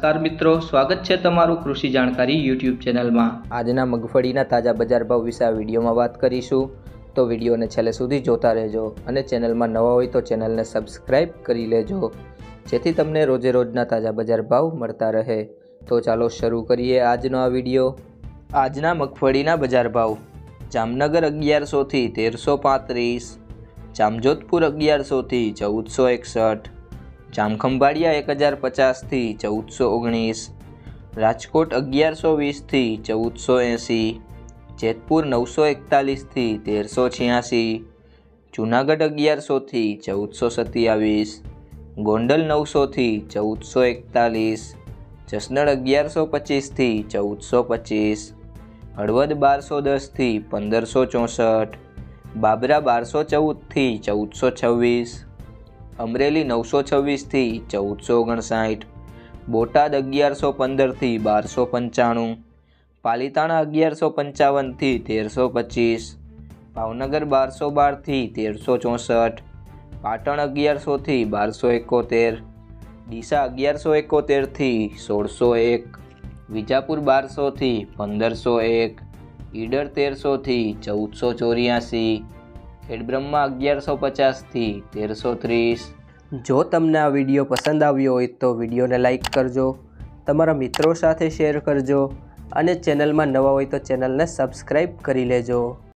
નમસ્કાર મિત્રો, સ્વાગત છે તમારું કૃષિ જાણકારી યુટ્યુબ ચેનલમાં। આજના મગફળીના તાજા બજાર ભાવ વિશે આ વિડીયોમાં વાત કરીશું, તો વિડીયોને છેલ્લે સુધી જોતા રહેજો અને ચેનલમાં નવા હોય તો ચેનલને સબસ્ક્રાઇબ કરી લેજો, જેથી તમને રોજે રોજના તાજા બજાર ભાવ મળતા રહે। તો ચાલો શરૂ કરીએ આજનો આ વિડીયો। આજના મગફળીના બજાર ભાવ: જામનગર 1100 થી 1335, જામજોધપુર 1100 થી 1461, જામખંભાળિયા 1050 થી 1419, રાજકોટ 1120 થી 1480, જેતપુર 941 થી 1386, જૂનાગઢ 1100 થી 1427, ગોંડલ 900 થી 1441, જસનળ 1125 થી 1425, હળવદ 1210 થી 1564, બાબરા 1214 થી 1426, અમરેલી 926 થી 1459, બોટાદ 1115 થી 1295, પાલીતાણા 1155 થી 1325, ભાવનગર 1212 થી 1364, પાટણ 1100 થી 1271, ડીસા 1171 થી 1601, વિજાપુર 1200 થી 1501, ઈડર 1300 થી 1484, ખેડબ્રહ્મા 1150 થી 1330। જો તમને આ વિડીયો પસંદ આવ્યો હોય તો વિડીયોને લાઈક કરજો, તમારા મિત્રો સાથે શેર કરજો અને ચેનલમાં નવા હોય તો ચેનલને સબસ્ક્રાઈબ કરી લેજો।